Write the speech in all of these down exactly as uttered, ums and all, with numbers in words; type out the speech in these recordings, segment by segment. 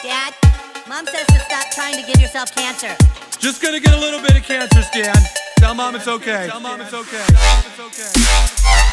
Dad, Mom says to stop trying to give yourself cancer. Just gonna get a little bit of cancer scan. Tell Mom it's okay. Tell Mom it's okay. Tell Mom it's okay.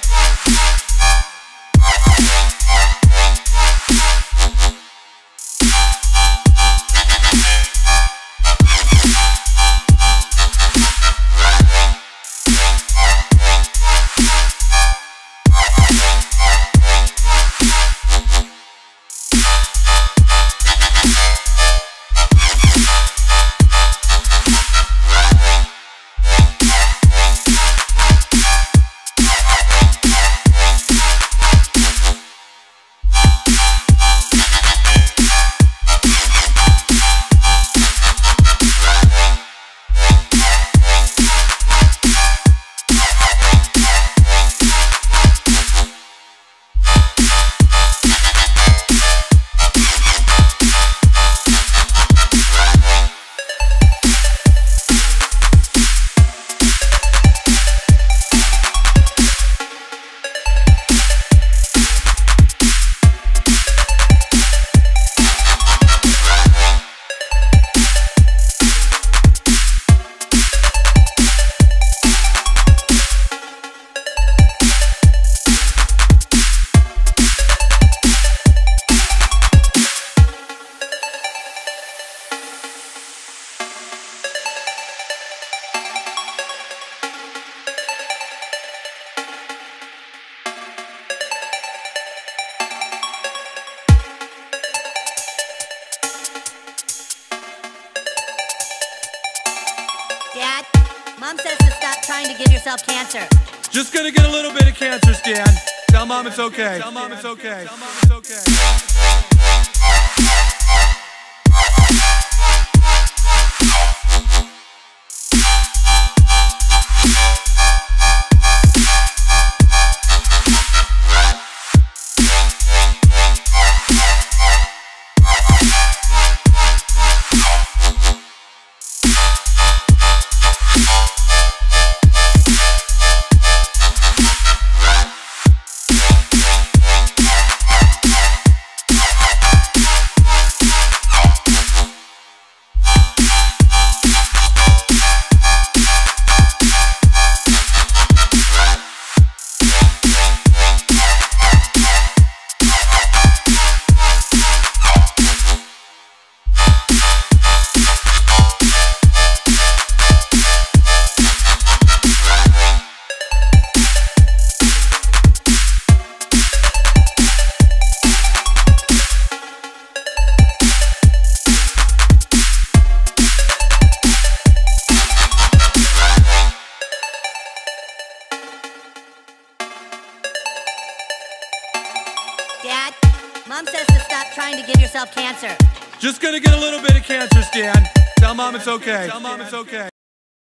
Dad, Mom says to stop trying to give yourself cancer. Just gonna get a little bit of cancer scan. Tell Mom it's okay. Tell Mom it's okay. Tell Mom it's okay. Dad, Mom says to stop trying to give yourself cancer. Just gonna get a little bit of cancer scan. Tell Mom it's okay. Tell Mom it's okay.